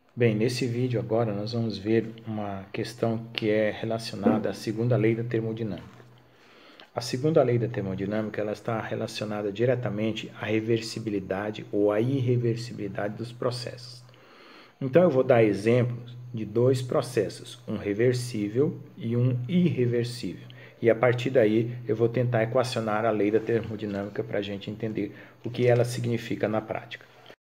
Bem, nesse vídeo agora nós vamos ver uma questão que é relacionada à segunda lei da termodinâmica. A segunda lei da termodinâmica ela está relacionada diretamente à reversibilidade ou à irreversibilidade dos processos. Então eu vou dar exemplos de dois processos, um reversível e um irreversível. E a partir daí eu vou tentar equacionar a lei da termodinâmica para a gente entender o que ela significa na prática.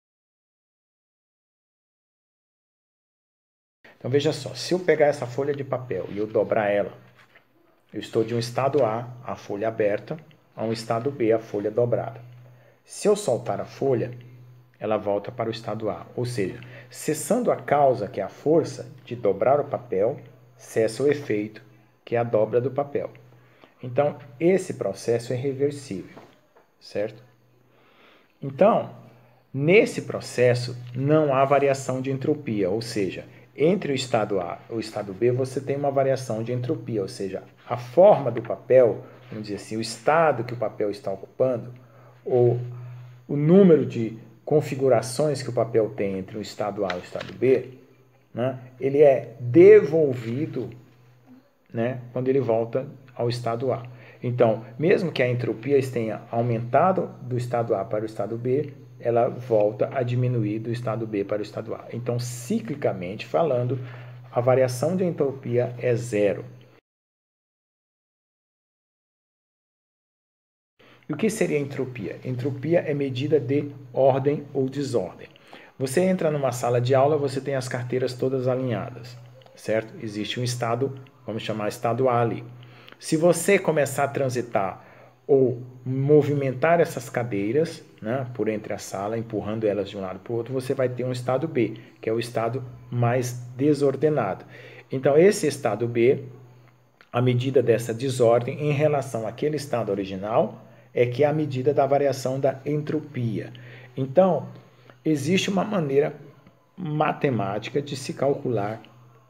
Então veja só, se eu pegar essa folha de papel e eu dobrar ela, eu estou de um estado A folha aberta, a um estado B, a folha dobrada. Se eu soltar a folha, ela volta para o estado A, ou seja, cessando a causa, que é a força de dobrar o papel, cessa o efeito, que é a dobra do papel. Então, esse processo é reversível, certo? Então, nesse processo não há variação de entropia, ou seja, entre o estado A e o estado B você tem uma variação de entropia, ou seja, a forma do papel, vamos dizer assim, o estado que o papel está ocupando, ou o número de configurações que o papel tem entre o estado A e o estado B, né, ele é devolvido, né, quando ele volta ao estado A. Então, mesmo que a entropia tenha aumentado do estado A para o estado B, ela volta a diminuir do estado B para o estado A. Então, ciclicamente falando, a variação de entropia é zero. E o que seria entropia? Entropia é medida de ordem ou desordem. Você entra numa sala de aula, você tem as carteiras todas alinhadas, certo? Existe um estado, vamos chamar estado A ali. Se você começar a transitar ou movimentar essas cadeiras, né, por entre a sala, empurrando elas de um lado para o outro, você vai ter um estado B, que é o estado mais desordenado. Então, esse estado B, a medida dessa desordem em relação àquele estado original, é que é a medida da variação da entropia. Então, existe uma maneira matemática de se calcular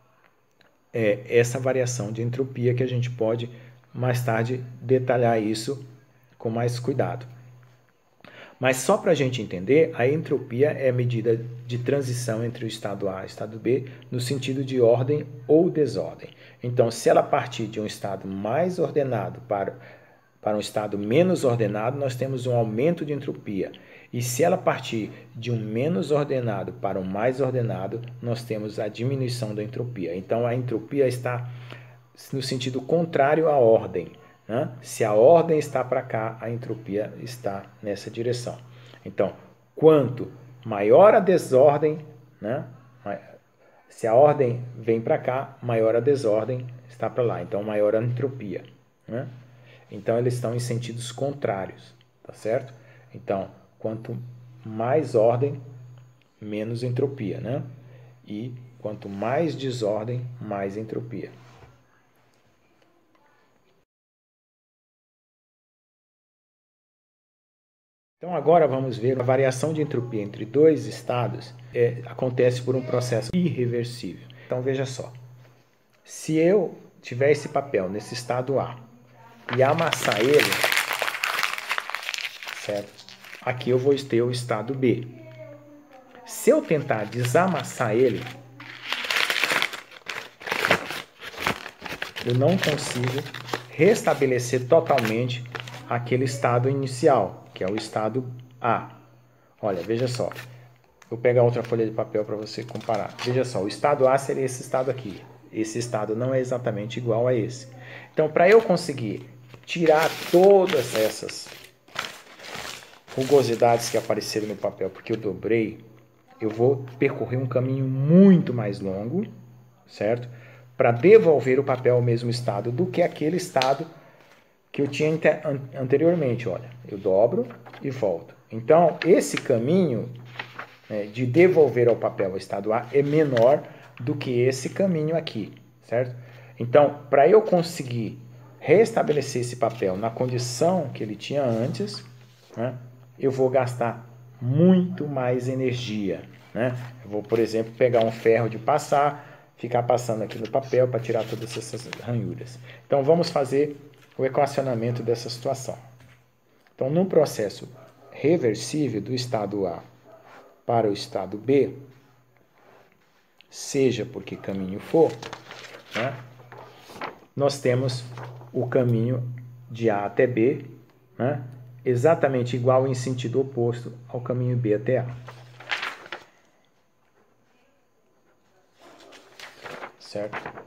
essa variação de entropia que a gente pode mais tarde detalhar isso com mais cuidado. Mas só para a gente entender, a entropia é a medida de transição entre o estado A e o estado B no sentido de ordem ou desordem. Então, se ela partir de um estado mais ordenado para um estado menos ordenado, nós temos um aumento de entropia. E se ela partir de um menos ordenado para um mais ordenado, nós temos a diminuição da entropia. Então, a entropia está no sentido contrário à ordem. Né? Se a ordem está para cá, a entropia está nessa direção. Então, quanto maior a desordem, né? Se a ordem vem para cá, maior a desordem está para lá. Então, maior a entropia. Né? Então, eles estão em sentidos contrários, tá certo? Então, quanto mais ordem, menos entropia, né? E quanto mais desordem, mais entropia. Então agora vamos ver a variação de entropia entre dois estados acontece por um processo irreversível. Então veja só, se eu tiver esse papel nesse estado A e amassar ele, certo? Aqui eu vou ter o estado B. Se eu tentar desamassar ele, eu não consigo restabelecer totalmente aquele estado inicial, que é o estado A. Olha, veja só. Vou pegar outra folha de papel para você comparar. Veja só, o estado A seria esse estado aqui. Esse estado não é exatamente igual a esse. Então, para eu conseguir tirar todas essas rugosidades que apareceram no papel, porque eu dobrei, eu vou percorrer um caminho muito mais longo, certo? Para devolver o papel ao mesmo estado do que aquele estado que eu tinha anteriormente. Olha, eu dobro e volto. Então, esse caminho de devolver ao papel o estado A é menor do que esse caminho aqui, certo? Então, para eu conseguir restabelecer esse papel na condição que ele tinha antes, né, eu vou gastar muito mais energia. Né? Eu vou, por exemplo, pegar um ferro de passar, ficar passando aqui no papel para tirar todas essas ranhuras. Então, vamos fazer o equacionamento dessa situação. Então, num processo reversível do estado A para o estado B, seja por que caminho for, né, nós temos o caminho de A até B, né, exatamente igual em sentido oposto ao caminho B até A. Certo?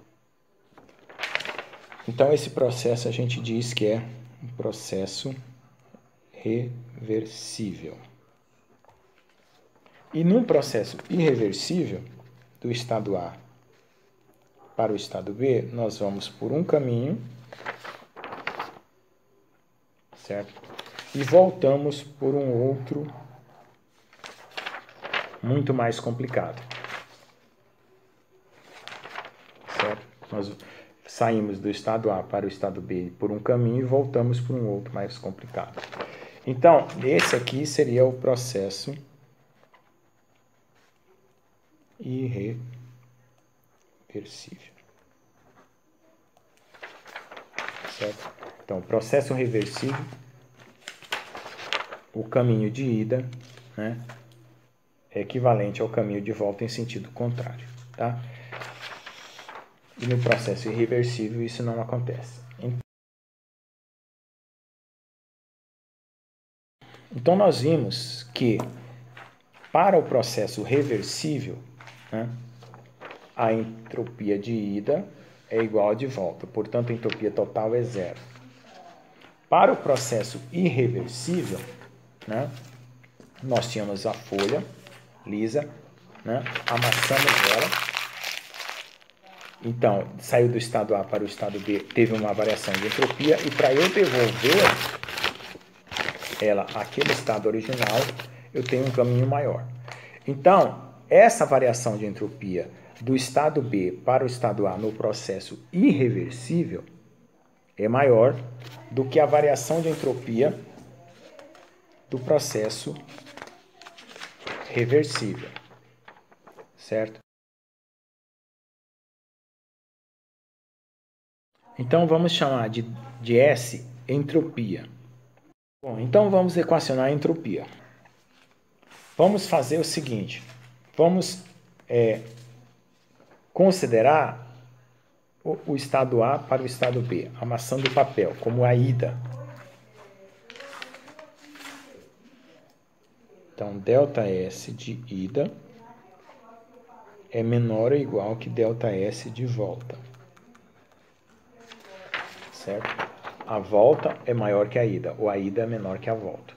Então, esse processo a gente diz que é um processo reversível. E num processo irreversível, do estado A para o estado B, nós vamos por um caminho, certo? E voltamos por um outro muito mais complicado. Certo? Nós saímos do estado A para o estado B por um caminho e voltamos por um outro mais complicado. Então, esse aqui seria o processo irreversível. Certo? Então, o processo reversível, o caminho de ida, né, é equivalente ao caminho de volta em sentido contrário. Tá? E no processo irreversível isso não acontece. Então, nós vimos que para o processo reversível, né, a entropia de ida é igual a de volta, portanto, a entropia total é zero. Para o processo irreversível, né, nós tínhamos a folha lisa, né, amassamos ela, então, saiu do estado A para o estado B, teve uma variação de entropia, e para eu devolver ela àquele estado original, eu tenho um caminho maior. Então, essa variação de entropia do estado B para o estado A no processo irreversível é maior do que a variação de entropia do processo reversível, certo? Então, vamos chamar de S entropia. Bom, então vamos equacionar a entropia. Vamos fazer o seguinte, vamos considerar o estado A para o estado B, amassando o papel, como a ida. Então, ΔS de ida é menor ou igual que ΔS de volta. Certo? A volta é maior que a ida, ou a ida é menor que a volta.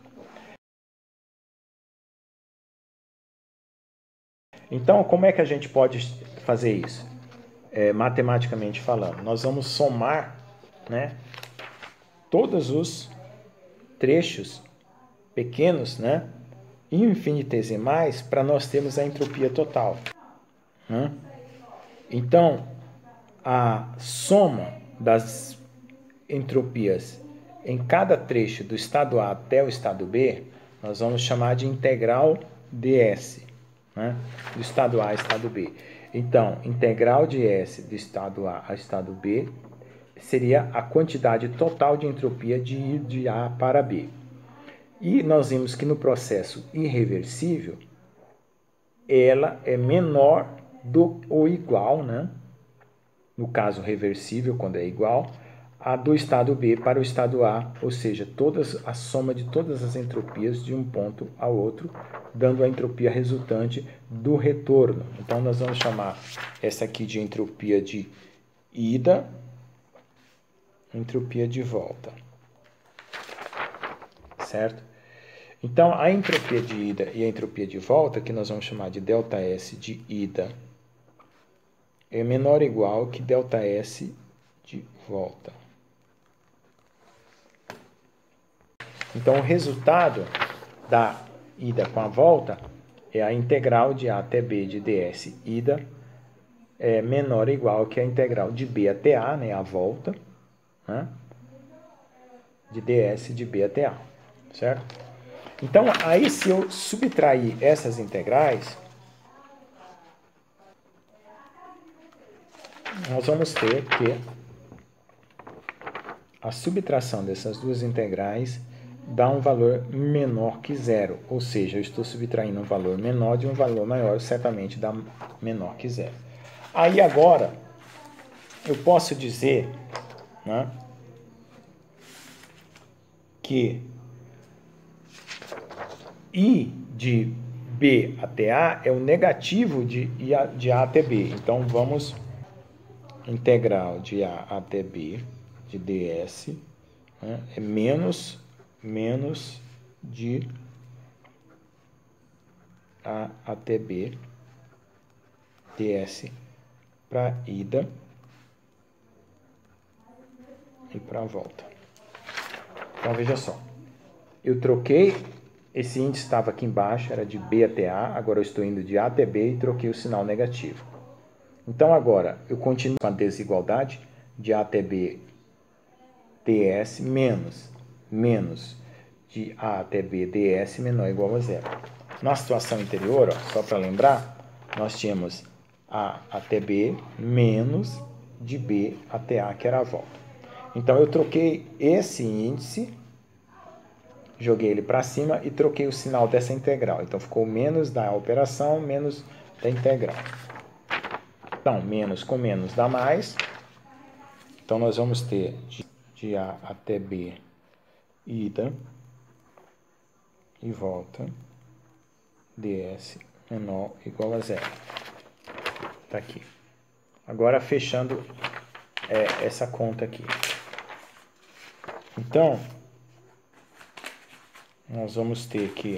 Então, como é que a gente pode fazer isso? Matematicamente falando, nós vamos somar, né, todos os trechos pequenos, né, infinitesimais, para nós termos a entropia total. Né? Então, a soma das entropias em cada trecho do estado A até o estado B, nós vamos chamar de integral ds, né? Do estado A ao estado B. Então, integral de S do estado A ao estado B seria a quantidade total de entropia de ir de A para B. E nós vimos que no processo irreversível, ela é menor do ou igual, né? No caso reversível, quando é igual, a do estado B para o estado A, ou seja, a soma de todas as entropias de um ponto ao outro, dando a entropia resultante do retorno. Então, nós vamos chamar essa aqui de entropia de ida, entropia de volta. Certo? Então, a entropia de ida e a entropia de volta, que nós vamos chamar de ΔS de ida, é menor ou igual que ΔS de volta. Então, o resultado da ida com a volta é a integral de A até B de ds ida é menor ou igual que a integral de B até A, né, a volta, né, de ds de B até A, certo? Então, aí se eu subtrair essas integrais, nós vamos ter que a subtração dessas duas integrais dá um valor menor que zero, ou seja, eu estou subtraindo um valor menor de um valor maior, certamente dá menor que zero. Aí agora, eu posso dizer, né, que I de B até A é o negativo de A até B. Então, vamos integral de A até B de ds, né, é menos de A até B ds para ida e para a volta. Então, veja só. Eu troquei, esse índice estava aqui embaixo, era de B até A, agora eu estou indo de A até B e troquei o sinal negativo. Então, agora, eu continuo com a desigualdade de A até B ds menos de A até B ds menor ou igual a zero. Na situação anterior, ó, só para lembrar, nós tínhamos A até B menos de B até A, que era a volta. Então, eu troquei esse índice, joguei ele para cima e troquei o sinal dessa integral. Então, ficou menos da operação, menos da integral. Então, menos com menos dá mais. Então, nós vamos ter de A até B ida e volta ds menor ou igual a zero. Está aqui. Agora, fechando essa conta aqui. Então, nós vamos ter que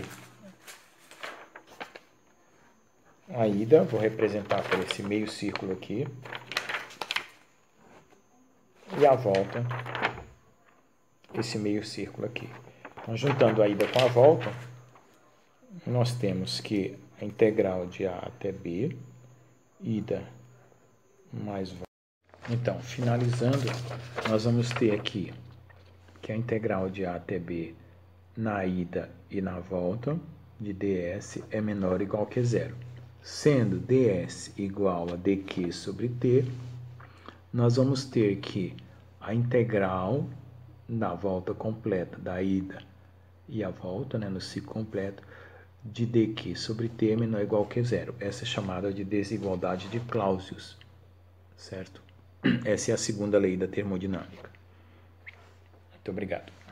a ida, vou representar por esse meio círculo aqui, e a volta, esse meio círculo aqui. Então, juntando a ida com a volta, nós temos que a integral de A até B, ida mais volta. Então, finalizando, nós vamos ter aqui que a integral de A até B na ida e na volta de ds é menor ou igual que zero. Sendo ds igual a dq sobre t, nós vamos ter que a integral da volta completa da ida e a volta, né, no ciclo completo, de dq sobre t é menor ou igual que zero. Essa é chamada de desigualdade de Clausius, certo? Essa é a segunda lei da termodinâmica. Muito obrigado.